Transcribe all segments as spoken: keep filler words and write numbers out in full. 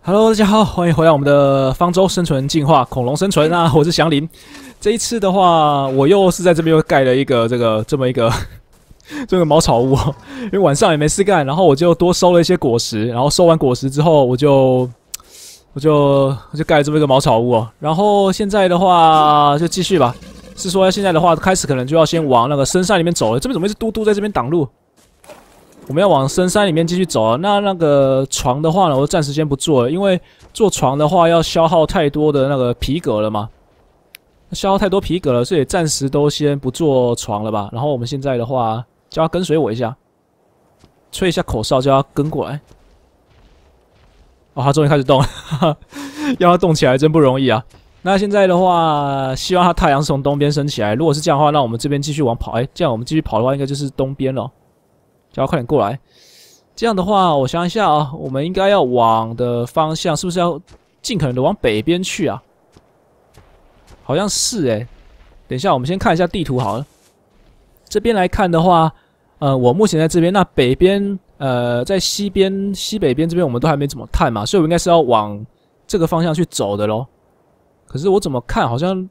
Hello， 大家好，欢迎回来我们的方舟生存进化恐龙生存啊！我是祥林。这一次的话，我又是在这边又盖了一个这个这么一个这个茅草屋、哦，因为晚上也没事干，然后我就多收了一些果实，然后收完果实之后，我就我就我就盖了这么一个茅草屋哦。然后现在的话就继续吧，是说现在的话开始可能就要先往那个深山里面走了。这边怎么一直嘟嘟在这边挡路？我们要往深山里面继续走啊。那那个床的话呢，我暂时先不做了，因为做床的话要消耗太多的那个皮革了嘛，消耗太多皮革了，所以暂时都先不做床了吧。然后我们现在的话，叫他跟随我一下，吹一下口哨，叫他跟过来。哦，他终于开始动了，哈哈，要他动起来真不容易啊。那现在的话，希望他太阳是从东边升起来。如果是这样的话，那我们这边继续往跑。哎，这样我们继续跑的话，应该就是东边了。叫他快点过来。这样的话，我想一下啊，我们应该要往的方向是不是要尽可能的往北边去啊？好像是哎、欸。等一下，我们先看一下地图好了。这边来看的话，呃，我目前在这边，那北边，呃，在西边、西北边这边我们都还没怎么探嘛，所以我应该是要往这个方向去走的咯。可是我怎么看好像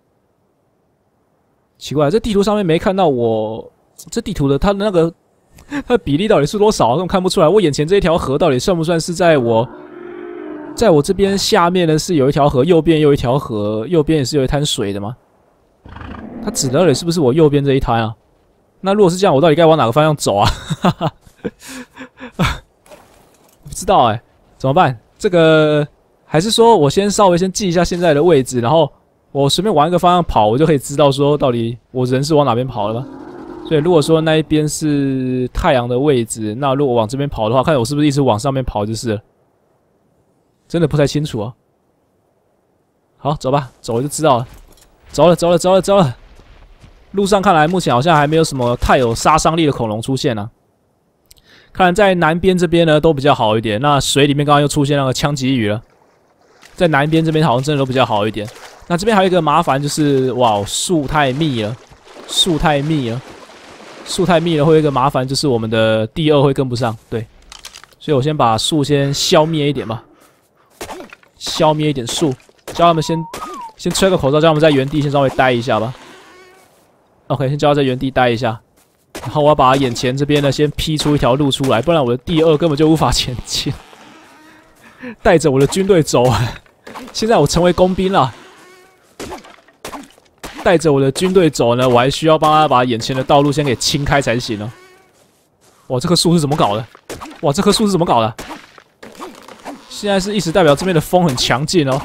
奇怪，这地图上面没看到我这地图的它的那个。它的比例到底是多少？我看不出来。我眼前这一条河到底算不算是在我，在我这边下面呢？是有一条河，右边又一条河，右边也是有一滩水的吗？它指的到底是不是我右边这一滩啊？那如果是这样，我到底该往哪个方向走啊？哈哈，不知道哎、欸，怎么办？这个还是说我先稍微先记一下现在的位置，然后我随便往一个方向跑，我就可以知道说到底我人是往哪边跑了吗？所以如果说那一边是太阳的位置，那如果往这边跑的话，看我是不是一直往上面跑就是了。真的不太清楚啊。好，走吧，走了就知道了。走了，走了，走了，走了。路上看来目前好像还没有什么太有杀伤力的恐龙出现啊。看来在南边这边呢都比较好一点。那水里面刚刚又出现那个枪鲫鱼了，在南边这边好像真的都比较好一点。那这边还有一个麻烦就是，哇，树太密了，树太密了。树太密了，会有一个麻烦，就是我们的第二会跟不上。对，所以我先把树先消灭一点吧，消灭一点树，叫他们先先吹个口哨，叫他们在原地先稍微待一下吧。OK， 先叫他在原地待一下，然后我要把眼前这边呢先劈出一条路出来，不然我的第二根本就无法前进。带着我的军队走，现在我成为工兵了。带着我的军队走呢，我还需要帮他把眼前的道路先给清开才行呢。哇，这棵树是怎么搞的？哇，这棵树是怎么搞的？现在是意思代表这边的风很强劲哦。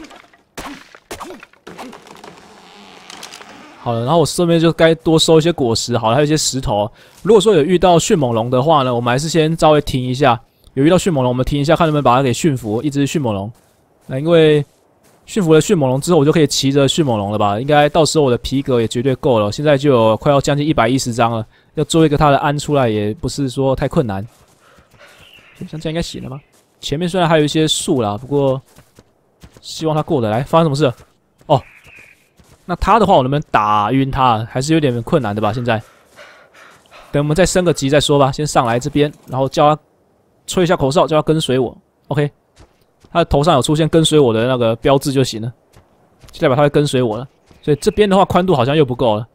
好了，然后我顺便就该多收一些果实，好了，还有一些石头。如果说有遇到迅猛龙的话呢，我们还是先稍微停一下。有遇到迅猛龙，我们停一下，看能不能把它给驯服，一只迅猛龙。那因为驯服了迅猛龙之后，我就可以骑着迅猛龙了吧？应该到时候我的皮革也绝对够了。现在就有快要将近一百一十张了，要做一个它的鞍出来也不是说太困难。像这样应该行了吗？前面虽然还有一些树啦，不过希望它过得来。发生什么事？哦，那它的话我能不能打晕它？还是有点困难的吧？现在，等我们再升个级再说吧。先上来这边，然后叫它吹一下口哨，叫它跟随我。OK。他的头上有出现跟随我的那个标志就行了，就代表他会跟随我了。所以这边的话宽度好像又不够了。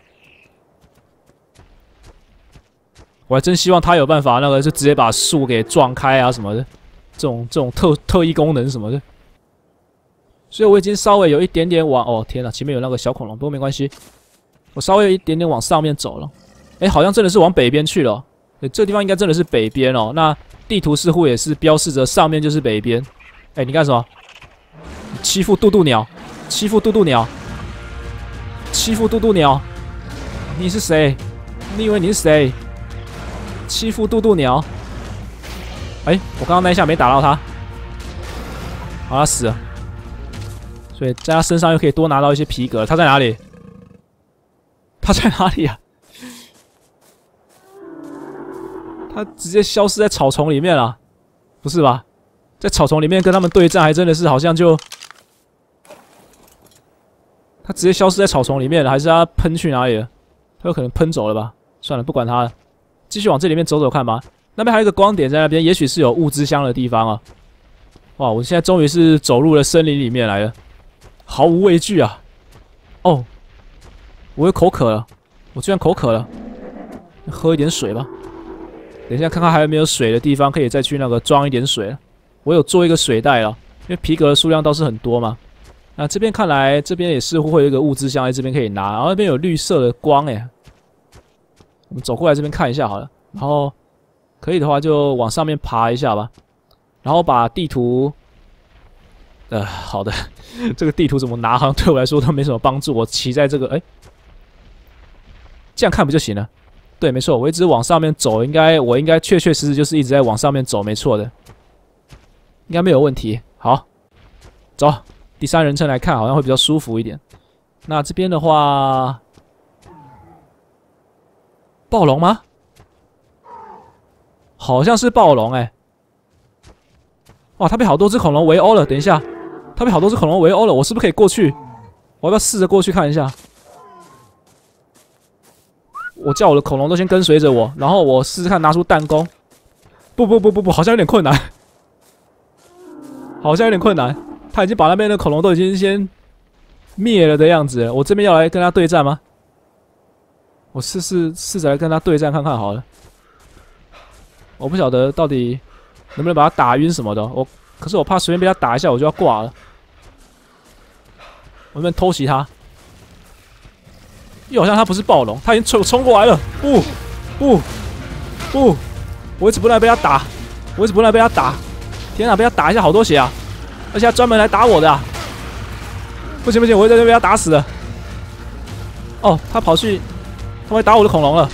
我还真希望他有办法，那个就直接把树给撞开啊什么的，这种这种特特异功能什么的。所以我已经稍微有一点点往……哦天哪，前面有那个小恐龙，不过没关系，我稍微有一点点往上面走了。哎，好像真的是往北边去了、哦。对，这个地方应该真的是北边哦。那地图似乎也是标示着上面就是北边。哎，你干什么？欺负渡渡鸟！欺负渡渡鸟！欺负渡渡鸟！你是谁？你以为你是谁？欺负渡渡鸟！哎，我刚刚那一下没打到他，好，他死了。所以在他身上又可以多拿到一些皮革。他在哪里？他在哪里啊？他直接消失在草丛里面了，不是吧？在草丛里面跟他们对战，还真的是好像就他直接消失在草丛里面了，还是他喷去哪里了？他有可能喷走了吧？算了，不管他了，继续往这里面走走看吧。那边还有一个光点在那边，也许是有物资箱的地方啊。 哇！我现在终于是走入了森林里面来了，毫无畏惧啊！哦，我又口渴了，我居然口渴了，喝一点水吧。等一下看看还有没有水的地方，可以再去那个装一点水。我有做一个水袋了，因为皮革的数量倒是很多嘛。那这边看来，这边也似乎会有一个物资箱在这边可以拿，然后那边有绿色的光哎。我们走过来这边看一下好了，然后可以的话就往上面爬一下吧。然后把地图，呃，好的，这个地图怎么拿，好像对我来说都没什么帮助。我骑在这个，哎，这样看不就行了？对，没错，我一直往上面走，应该我应该确确实实就是一直在往上面走，没错的，应该没有问题。好，走，第三人称来看好像会比较舒服一点。那这边的话，暴龙吗？好像是暴龙哎、欸。哇，他被好多只恐龙围殴了！等一下，他被好多只恐龙围殴了，我是不是可以过去？我要不要试着过去看一下？我叫我的恐龙都先跟随着我，然后我试试看拿出弹弓。不不不不不，好像有点困难，好像有点困难。他已经把那边的恐龙都已经先灭了的样子了。我这边要来跟他对战吗？我试试试着来跟他对战看看好了。我不晓得到底能不能把他打晕什么的，我可是我怕随便被他打一下我就要挂了。我们偷袭他，又好像他不是暴龙，他已经冲冲过来了。不不不，我一直不能被他打，我一直不能被他打。天啊，被他打一下好多血啊！而且他专门来打我的、啊。不行不行，我在这被他打死了。哦，他跑去，他会打我的恐龙了。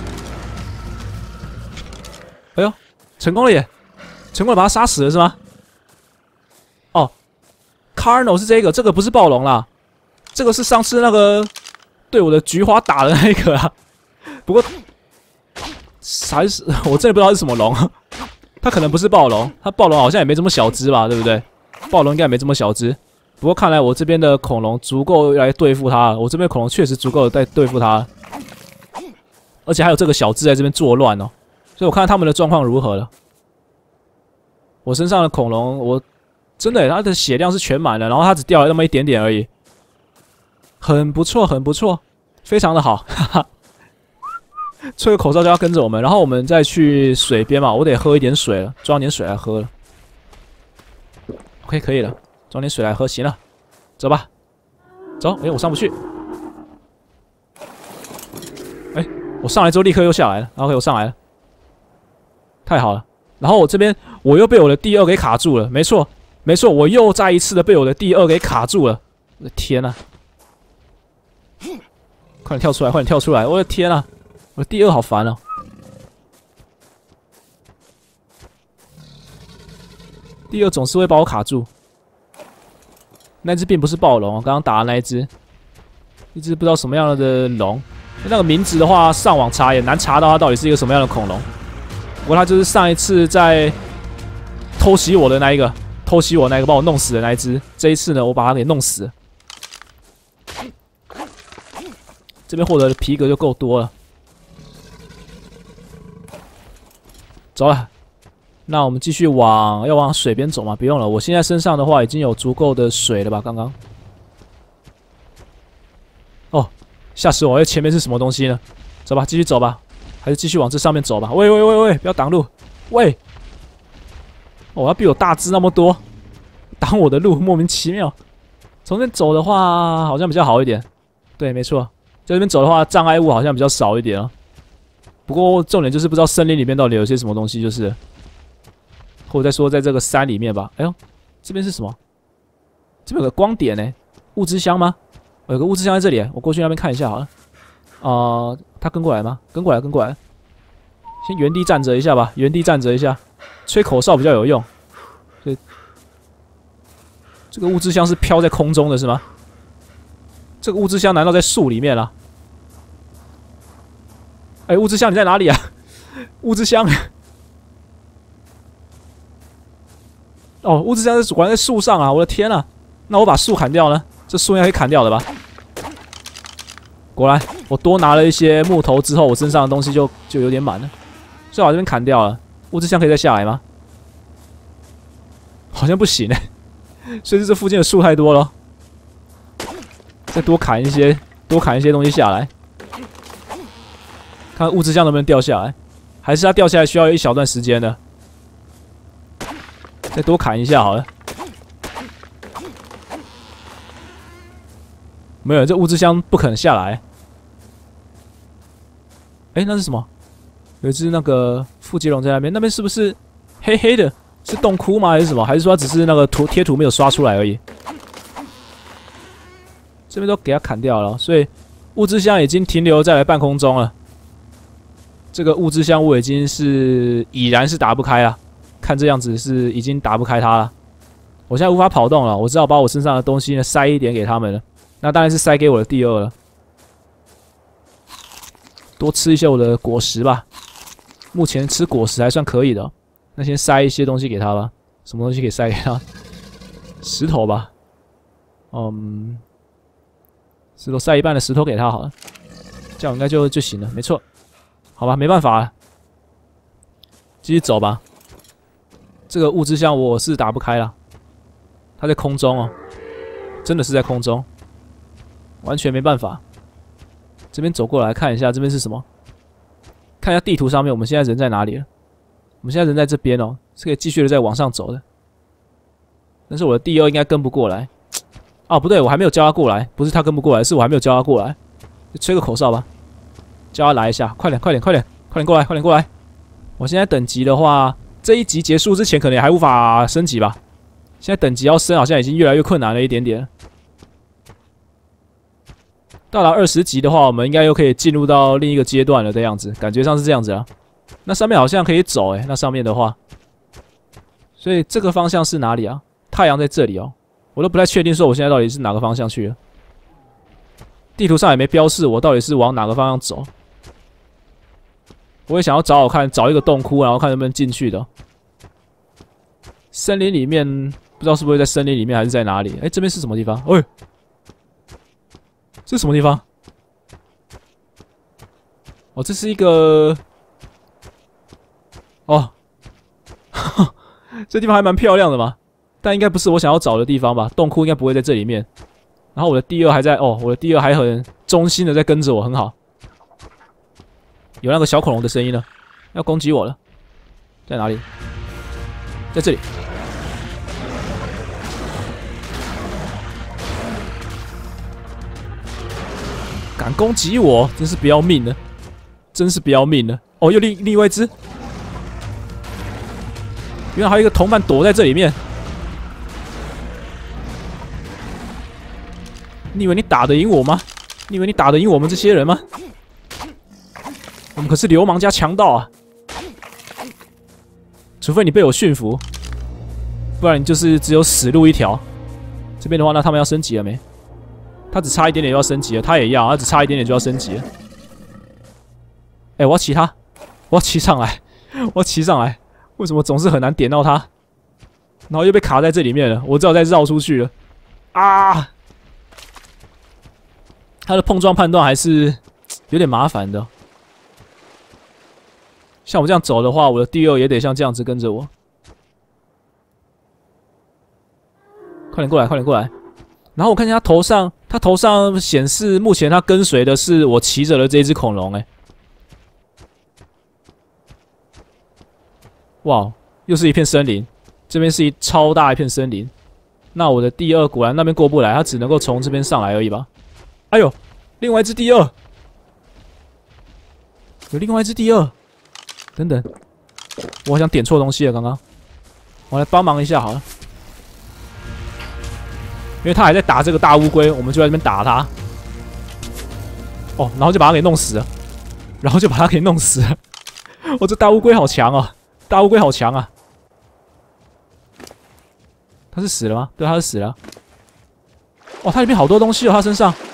哎呦，成功了耶！成功的把他杀死了是吗？哦 ，Carno 是这个，这个不是暴龙啦，这个是上次那个对我的菊花打的那一个啊。不过还是我真的不知道是什么龙，它可能不是暴龙，它暴龙好像也没这么小只吧，对不对？暴龙应该也没这么小只。不过看来我这边的恐龙足够来对付它了，我这边的恐龙确实足够在对付它了，而且还有这个小只在这边作乱哦，所以我看看他们的状况如何了。我身上的恐龙，我真的，它的血量是全满了，然后它只掉了那么一点点而已，很不错，很不错，非常的好，哈哈。吹个口哨就要跟着我们，然后我们再去水边嘛，我得喝一点水了，装点水来喝了。OK， 可以了，装点水来喝，行了，走吧，走，哎，我上不去，哎，我上来之后立刻又下来了 ，OK， 我上来了，太好了。然后我这边我又被我的第二给卡住了，没错，没错，我又再一次的被我的第二给卡住了。我的天啊！快点跳出来，快点跳出来！我的天啊，我的第二好烦哦。第二总是会把我卡住。那只并不是暴龙，刚刚打的那一只，一只不知道什么样的龙。那个名字的话，上网查也难查到它到底是一个什么样的恐龙。不过他就是上一次在偷袭我的那一个，偷袭我那个把我弄死的那一只。这一次呢，我把它给弄死了。这边获得的皮革就够多了。走了，那我们继续往要往水边走吗？不用了，我现在身上的话已经有足够的水了吧？刚刚。哦，吓死我！前面是什么东西呢？走吧，继续走吧。还是继续往这上面走吧。喂喂喂喂，不要挡路！喂，哦，他比我大只那么多，挡我的路，莫名其妙。从这边走的话，好像比较好一点。对，没错，在这边走的话，障碍物好像比较少一点啊。不过重点就是不知道森林里面到底有些什么东西，就是，或者再说在这个山里面吧。哎呦，这边是什么？这边有个光点呢，物资箱吗？有个物资箱在这里，我过去那边看一下好了。啊、呃，他跟过来吗？跟过来，跟过来。先原地站着一下吧，原地站着一下，吹口哨比较有用。所以这个物资箱是飘在空中的是吗？这个物资箱难道在树里面啦？哎，物资箱你在哪里啊？物资箱。哦，物资箱是果然在树上啊！我的天啊！那我把树砍掉呢？这树应该可以砍掉的吧？果然，我多拿了一些木头之后，我身上的东西就就有点满了，所以我把这边砍掉了。物资箱可以再下来吗？好像不行哎、欸， 所以是这附近的树太多了，再多砍一些，多砍一些东西下来，看物资箱能不能掉下来，还是它掉下来需要一小段时间的，再多砍一下好了。没有，这物资箱不可能下来。哎、欸，那是什么？有一只那个腹肌龙在那边，那边是不是黑黑的？是洞窟吗？还是什么？还是说它只是那个图贴图没有刷出来而已？这边都给它砍掉了，所以物资箱已经停留在半空中了。这个物资箱我已经是已然是打不开了，看这样子是已经打不开它了。我现在无法跑动了，我只好把我身上的东西呢塞一点给他们了。那当然是塞给我的第二了。多吃一些我的果实吧，目前吃果实还算可以的。那先塞一些东西给他吧，什么东西可以塞给他？石头吧，嗯，石头塞一半的石头给他好了，这样应该就就行了，没错。好吧，没办法了，继续走吧。这个物资箱我是打不开了，它在空中哦，真的是在空中，完全没办法。这边走过来看一下，这边是什么？看一下地图上面，我们现在人在哪里了？我们现在人在这边哦，是可以继续的再往上走的。但是我的第二应该跟不过来。哦，不对，我还没有叫他过来，不是他跟不过来，是我还没有叫他过来。就吹个口哨吧，叫他来一下，快点，快点，快点，快点过来，快点过来！我现在等级的话，这一集结束之前可能也还无法升级吧。现在等级要升，好像已经越来越困难了一点点。到达二十级的话，我们应该又可以进入到另一个阶段了的样子，感觉上是这样子啊。那上面好像可以走诶、欸，那上面的话，所以这个方向是哪里啊？太阳在这里哦，我都不太确定说我现在到底是哪个方向去了。地图上也没标示我到底是往哪个方向走。我也想要找我看，找一个洞窟，然后看能不能进去的。森林里面不知道是不是在森林里面还是在哪里？哎、欸，这边是什么地方？哎、欸，这是什么地方？哦，这是一个。哦，这地方还蛮漂亮的嘛，但应该不是我想要找的地方吧？洞窟应该不会在这里面。然后我的第二还在哦，我的第二还很忠心的在跟着我，很好。有那个小恐龙的声音呢，要攻击我了，在哪里？在这里。敢攻击我，真是不要命了，真是不要命了！哦，又另另外一只。原来还有一个同伴躲在这里面，你以为你打得赢我吗？你以为你打得赢我们这些人吗？我们可是流氓加强盗啊！除非你被我驯服，不然你就是只有死路一条。这边的话，那他们要升级了没？他只差一点点就要升级了，他也要，他只差一点点就要升级了。哎、欸，我要骑他，我要骑上来，我要骑上来。为什么总是很难点到它？然后又被卡在这里面了，我只好再绕出去了。啊！它的碰撞判断还是有点麻烦的。像我这样走的话，我的第二也得像这样子跟着我。快点过来，快点过来！然后我看见他头上，他头上显示目前他跟随的是我骑着的这一只恐龙、欸，哎。哇，又是一片森林，这边是一超大一片森林。那我的第二果然那边过不来，他只能够从这边上来而已吧？哎呦，另外一只第二，有另外一只第二。等等，我好像点错东西了，刚刚。我来帮忙一下好了，因为他还在打这个大乌龟，我们就在这边打他。哦，然后就把他给弄死了，然后就把他给弄死了。我、哦、这大乌龟好强哦！大乌龟好强啊！他是死了吗？对，他是死了。哇，他里面好多东西哦，他身上，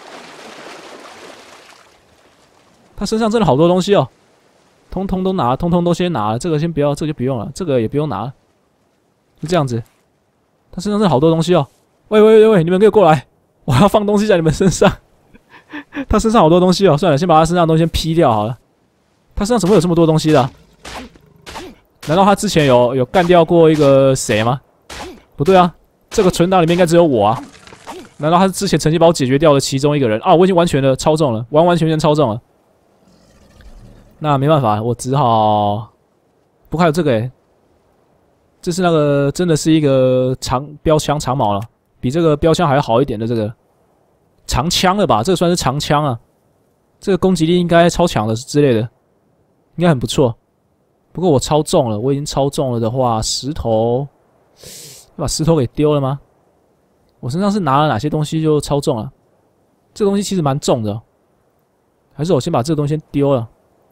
他身上真的好多东西哦，通通都拿，通通都先拿了。这个先不要，这个就不用了，这个也不用拿了，就这样子。他身上真的好多东西哦。喂喂喂喂，你们给我过来，我要放东西在你们身上。他身上好多东西哦，算了，先把他身上的东西先劈掉好了。他身上怎么会有这么多东西的、啊？难道他之前有有干掉过一个谁吗？不对啊， 这个存档里面应该只有我啊？难道他是之前曾经把我解决掉的其中一个人啊？我已经完全的超中了，完完全全超中了。那没办法，我只好。不过还有这个诶、欸，这是那个真的是一个长标枪长矛了，比这个标枪还要好一点的这个长枪了吧？这个算是长枪啊，这个攻击力应该超强的之类的，应该很不错。不过我超重了，我已经超重了的话，石头要把石头给丢了吗？我身上是拿了哪些东西就超重了？这个东西其实蛮重的，还是我先把这个东西先丢了？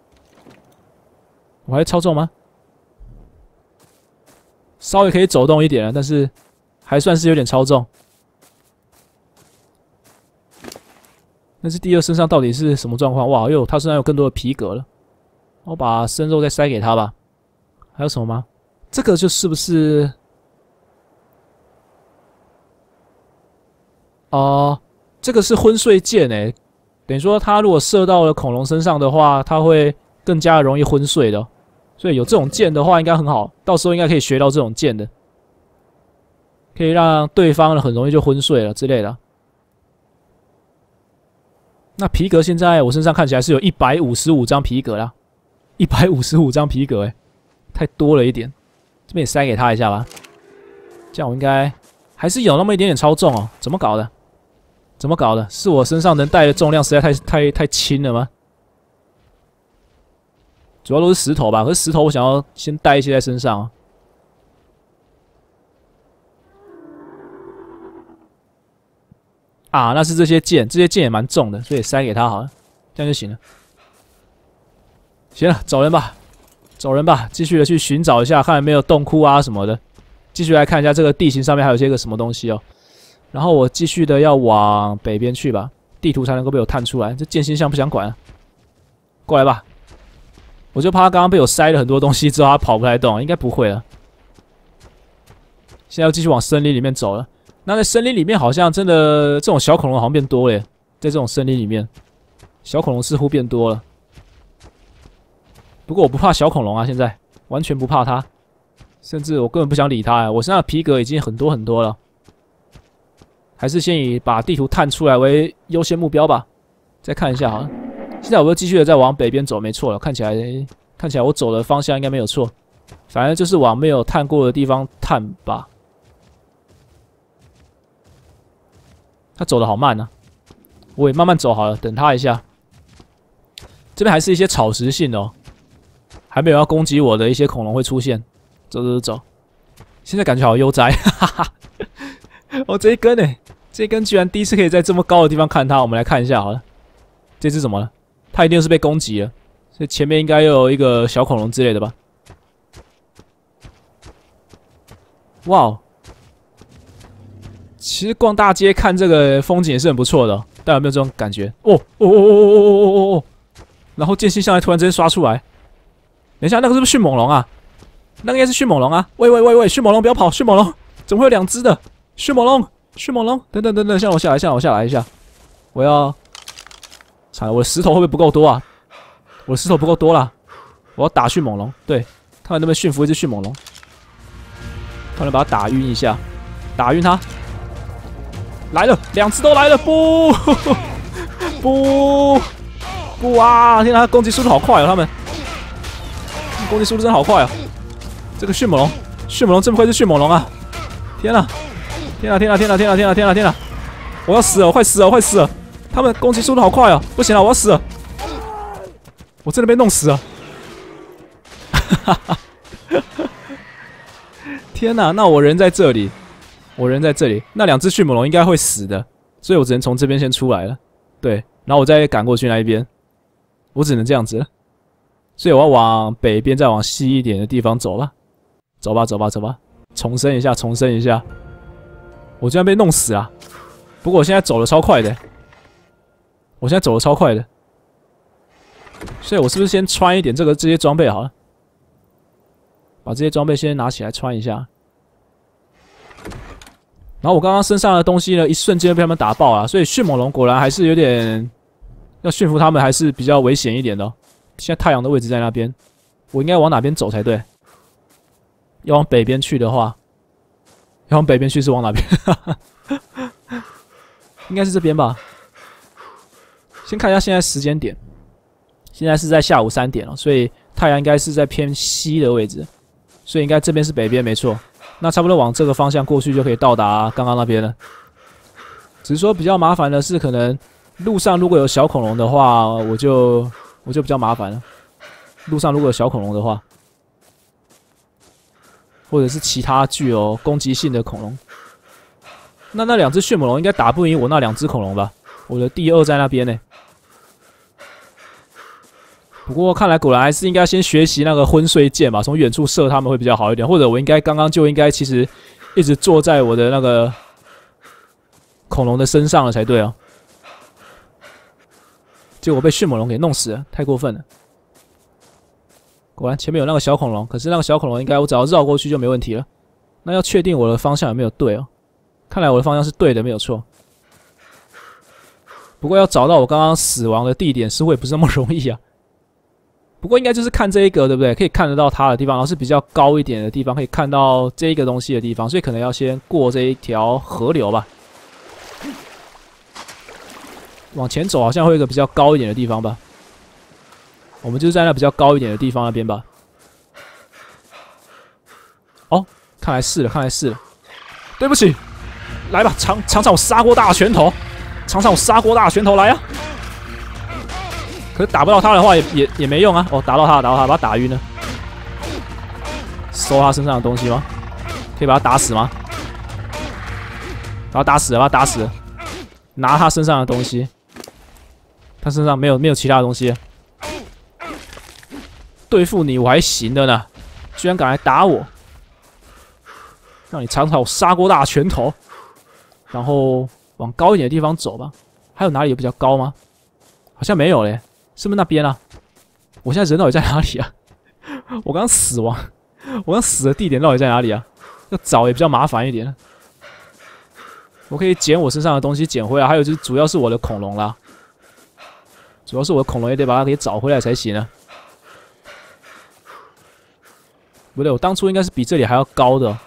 我还超重吗？稍微可以走动一点了，但是还算是有点超重。但是第二身上到底是什么状况？哇，哟，他身上有更多的皮革了。我把生肉再塞给他吧。还有什么吗？这个就是不是？哦、呃，这个是昏睡箭诶，等于说他如果射到了恐龙身上的话，他会更加容易昏睡的。所以有这种剑的话，应该很好，到时候应该可以学到这种剑的，可以让对方很容易就昏睡了之类的。那皮革现在我身上看起来是有一百五十五张皮革啦，一百五十五张皮革，哎，太多了一点。这边也塞给他一下吧，这样我应该还是有那么一点点超重哦。怎么搞的？怎么搞的？是我身上能带的重量实在太太太轻了吗？主要都是石头吧，可是石头我想要先带一些在身上啊。啊，那是这些剑，这些剑也蛮重的，所以塞给他好了，这样就行了。行了，走人吧，走人吧，继续的去寻找一下，看有没有洞窟啊什么的。继续来看一下这个地形上面还有些个什么东西哦。然后我继续的要往北边去吧，地图才能够被我探出来。这剑心像不想管了，过来吧。我就怕他刚刚被我塞了很多东西之后，他跑不太动，应该不会了。现在要继续往森林里面走了。那在森林里面，好像真的这种小恐龙好像变多了耶，在这种森林里面，小恐龙似乎变多了。不过我不怕小恐龙啊，现在完全不怕它，甚至我根本不想理它呀。我身上的皮革已经很多很多了，还是先以把地图探出来为优先目标吧。再看一下好了。现在我又继续的在往北边走，没错了。看起来，看起来我走的方向应该没有错，反正就是往没有探过的地方探吧。他走的好慢啊，我也慢慢走好了，等他一下。这边还是一些草食性的哦，还没有要攻击我的一些恐龙会出现。走走走走，现在感觉好悠哉，哈哈。哦，这一根呢？这一根居然第一次可以在这么高的地方看它。我们来看一下好了，这只怎么了？它一定是被攻击了，所以前面应该又有一个小恐龙之类的吧？哇哦！其实逛大街看这个风景也是很不错的、哦，大家有没有这种感觉？哦哦哦哦哦哦哦哦！然后剑心上来突然之间刷出来，等一下，那个是不是迅猛龙啊？那个应该是迅猛龙啊！喂喂喂喂，迅猛龙不要跑！迅猛龙怎么会有两只的？迅猛龙，迅猛龙，等等等等，向我下来，向我下来一下，我要。惨了，我的石头会不会不够多啊？我的石头不够多啦，我要打迅猛龙。对，看看能不能驯服一只迅猛龙，看能把它打晕一下，打晕它。来了，两只都来了，不不不啊！天哪，它攻击速度好快哦，他们攻击速度真的好快啊！这个迅猛龙，迅猛龙真不愧是迅猛龙啊！天哪，天哪，天哪，天哪，天哪，天哪，天哪，天哪！我要死了，我快死了，我快死了！他们攻击速度好快哦！不行了，我要死了！我真的被弄死了！天哪，那我人在这里，我人在这里，那两只迅猛龙应该会死的，所以我只能从这边先出来了。对，然后我再赶过去那一边，我只能这样子了。所以我要往北边，再往西一点的地方走吧。走吧，走吧，走吧！重申一下，重申一下，我居然被弄死了！不过我现在走的超快的。我现在走的超快的，所以我是不是先穿一点这个这些装备好了？把这些装备先拿起来穿一下。然后我刚刚身上的东西呢，一瞬间被他们打爆了，所以迅猛龙果然还是有点要驯服他们，还是比较危险一点的、哦。现在太阳的位置在那边，我应该往哪边走才对？要往北边去的话， 要往北边去是往哪边？应该是这边吧。先看一下现在时间点，现在是在下午三点了，所以太阳应该是在偏西的位置，所以应该这边是北边没错。那差不多往这个方向过去就可以到达刚刚那边了。只是说比较麻烦的是，可能路上如果有小恐龙的话，我就我就比较麻烦了。路上如果有小恐龙的话，或者是其他具有攻击性的恐龙，那那两只迅猛龙应该打不赢我那两只恐龙吧？我的第二在那边呢。不过看来果然还是应该先学习那个昏睡剑吧，从远处射他们会比较好一点。或者我应该刚刚就应该其实一直坐在我的那个恐龙的身上了才对啊。结果被迅猛龙给弄死了，太过分了。果然前面有那个小恐龙，可是那个小恐龙应该我只要绕过去就没问题了。那要确定我的方向有没有对哦？看来我的方向是对的，没有错。不过要找到我刚刚死亡的地点似乎也不是那么容易啊。不过应该就是看这一个，对不对？可以看得到它的地方，然后是比较高一点的地方，可以看到这一个东西的地方，所以可能要先过这一条河流吧。往前走好像会有一个比较高一点的地方吧。我们就是在那比较高一点的地方那边吧。哦，看来是了，看来是了。对不起，来吧，尝尝尝我砂锅大拳头，尝尝我砂锅大拳头来啊！可是打不到他的话也也也没用啊！哦，打到他，打到他，把他打晕了。收他身上的东西吗？可以把他打死吗？把他打死了，把他打死了。拿他身上的东西。他身上没有没有其他的东西。对付你我还行的呢，居然敢来打我！让你尝尝我砂锅大拳头。然后往高一点的地方走吧。还有哪里有比较高吗？好像没有嘞。是不是那边啊？我现在人到底在哪里啊？我刚死亡，我刚死的地点到底在哪里啊？要找也比较麻烦一点。我可以捡我身上的东西捡回来，还有就是主要是我的恐龙啦，主要是我的恐龙也得把它给找回来才行啊。不对，我当初应该是比这里还要高的、哦，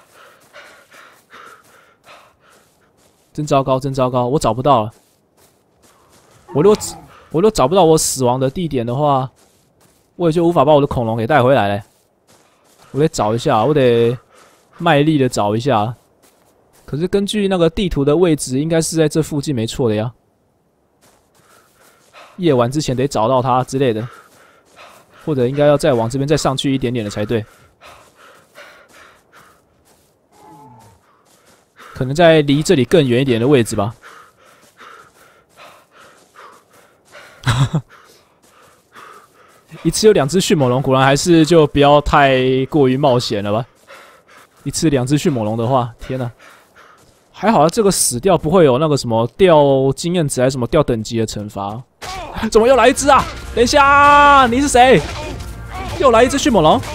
真糟糕，真糟糕，我找不到了。我如果我都找不到我死亡的地点的话，我也就无法把我的恐龙给带回来了。我得找一下，我得卖力的找一下。可是根据那个地图的位置，应该是在这附近没错的呀。夜晚之前得找到它之类的，或者应该要再往这边再上去一点点的才对。可能在离这里更远一点的位置吧。一次有两只迅猛龙，果然还是就不要太过于冒险了吧。一次两只迅猛龙的话，天哪！还好这个死掉不会有那个什么掉经验值还是什么掉等级的惩罚。怎么又来一只啊？等一下，你是谁？又来一只迅猛龙？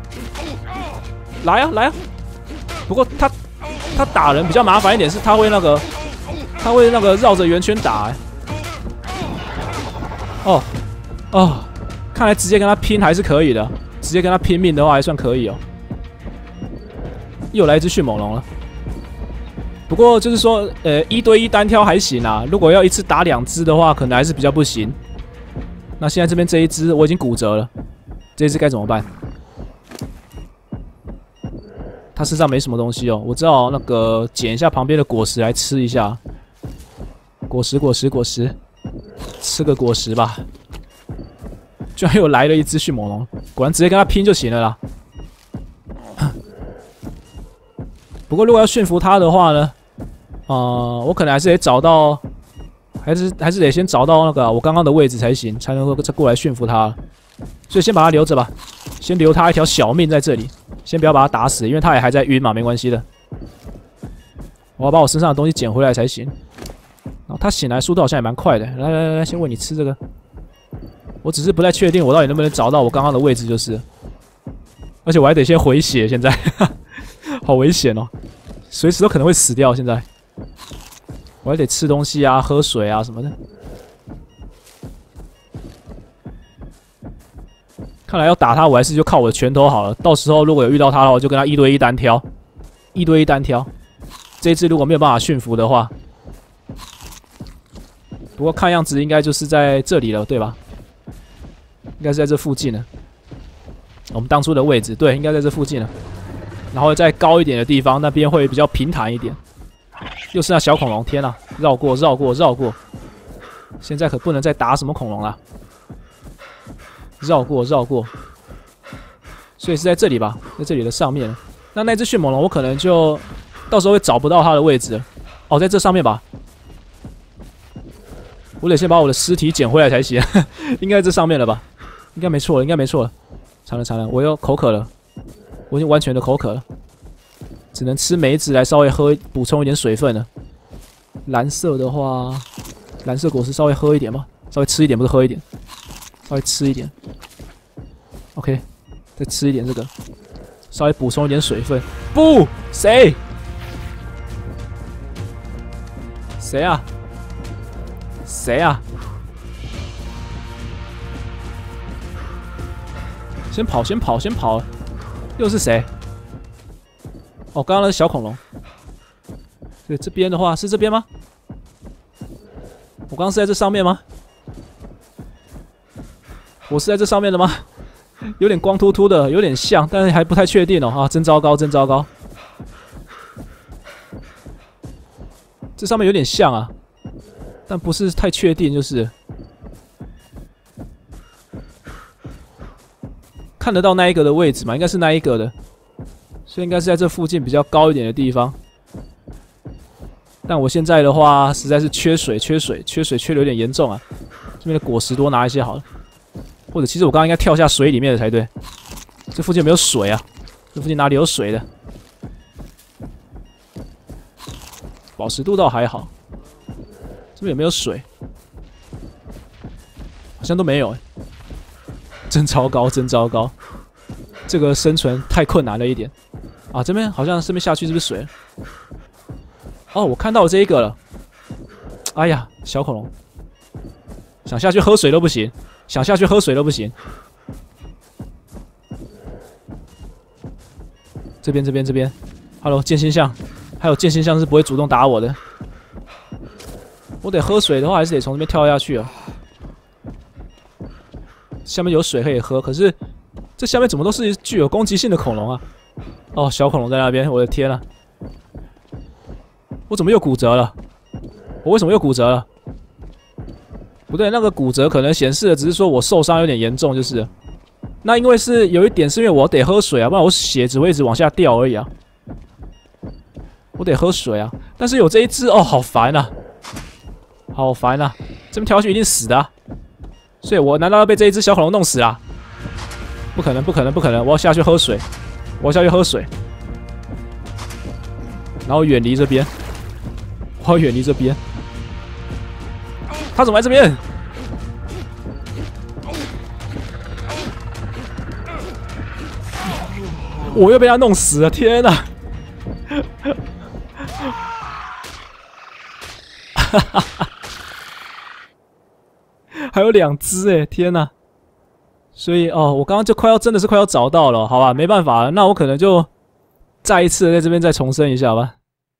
来啊来啊！不过他他打人比较麻烦一点，是他会那个他会那个绕着圆圈打、欸。哦哦，看来直接跟他拼还是可以的，直接跟他拼命的话还算可以哦。又来一只迅猛龙了。不过就是说，呃，一对一单挑还行啊。如果要一次打两只的话，可能还是比较不行。那现在这边这一只我已经骨折了，这一只该怎么办？他身上没什么东西哦，我只好那个捡一下旁边的果实来吃一下。果实，果实，果实，吃个果实吧。居然又来了一只迅猛龙，果然直接跟他拼就行了啦。不过如果要驯服它的话呢？呃，我可能还是得找到，还是还是得先找到那个我刚刚的位置才行，才能够再过来驯服它。所以先把它留着吧，先留它一条小命在这里，先不要把它打死，因为它也还在晕嘛，没关系的。我要把我身上的东西捡回来才行。然后它醒来速度好像也蛮快的，来来来来，先喂你吃这个。我只是不太确定我到底能不能找到我刚刚的位置，就是，而且我还得先回血，现在好危险哦，随时都可能会死掉，现在。我还得吃东西啊，喝水啊什么的。看来要打他，我还是就靠我的拳头好了。到时候如果有遇到他的话，我就跟他一对一单挑，一对一单挑。 这一只如果没有办法驯服的话，不过看样子应该就是在这里了，对吧？应该是在这附近了。我们当初的位置，对，应该在这附近了。然后再高一点的地方，那边会比较平坦一点。又是那小恐龙，天啊！绕过，绕过，绕过。现在可不能再打什么恐龙了。绕过，绕过。所以是在这里吧，在这里的上面。那那只迅猛龙，我可能就到时候会找不到它的位置了。哦，在这上面吧。我得先把我的尸体捡回来才行，应该在这上面了吧？应该没错了，应该没错了。惨了惨了，我又口渴了，我已经完全的口渴了，只能吃梅子来稍微喝补充一点水分了。蓝色的话，蓝色果实稍微喝一点吧，稍微吃一点不是喝一点，稍微吃一点。OK， 再吃一点这个，稍微补充一点水分。不，谁？谁啊？谁啊？先跑，先跑，先跑！又是谁？哦，刚刚那是小恐龙。对，这边的话是这边吗？我刚刚是在这上面吗？我是在这上面的吗？有点光秃秃的，有点像，但是还不太确定哦。啊，真糟糕，真糟糕！这上面有点像啊，但不是太确定，就是。看得到那一个的位置嘛？应该是那一个的，所以应该是在这附近比较高一点的地方。但我现在的话，实在是缺水，缺水，缺水，缺的有点严重啊！这边的果实多拿一些好了，或者其实我刚刚应该跳下水里面的才对。这附近有没有水啊？这附近哪里有水的？饱食度倒还好，这边有没有水？好像都没有哎、欸。真糟糕，真糟糕！这个生存太困难了一点啊！这边好像这边下去是不是水了？哦，我看到这一个了。哎呀，小恐龙，想下去喝水都不行，想下去喝水都不行。这边，这边，这边 ，Hello， 剑心象，还有剑心象是不会主动打我的。我得喝水的话，还是得从这边跳下去啊。下面有水可以喝，可是这下面怎么都是具有攻击性的恐龙啊？哦，小恐龙在那边，我的天啊！我怎么又骨折了？我为什么又骨折了？不对，那个骨折可能显示的只是说我受伤有点严重，就是。那因为是有一点是因为我得喝水啊，不然我血只会一直往下掉而已啊。我得喝水啊，但是有这一只哦，好烦啊，好烦啊！这边跳下去一定死的、啊。所以我难道要被这一只小恐龙弄死啊？不可能，不可能，不可能！我要下去喝水，我要下去喝水，然后远离这边，我要远离这边。他怎么在这边？我又被他弄死了！天哪！哈哈哈！还有两只哎，天哪！所以哦，我刚刚就快要真的是快要找到了，好吧，没办法了，那我可能就再一次在这边再重申一下吧。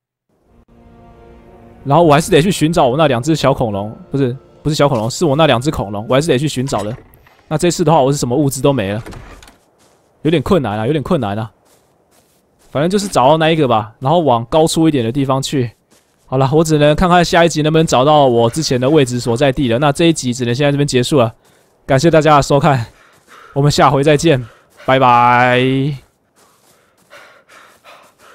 然后我还是得去寻找我那两只小恐龙，不是不是小恐龙，是我那两只恐龙，我还是得去寻找的。那这次的话，我是什么物资都没了，有点困难啊，有点困难啊。反正就是找到那一个吧，然后往高出一点的地方去。好了，我只能看看下一集能不能找到我之前的位置所在地了。那这一集只能先在这边结束了，感谢大家的收看，我们下回再见，拜拜。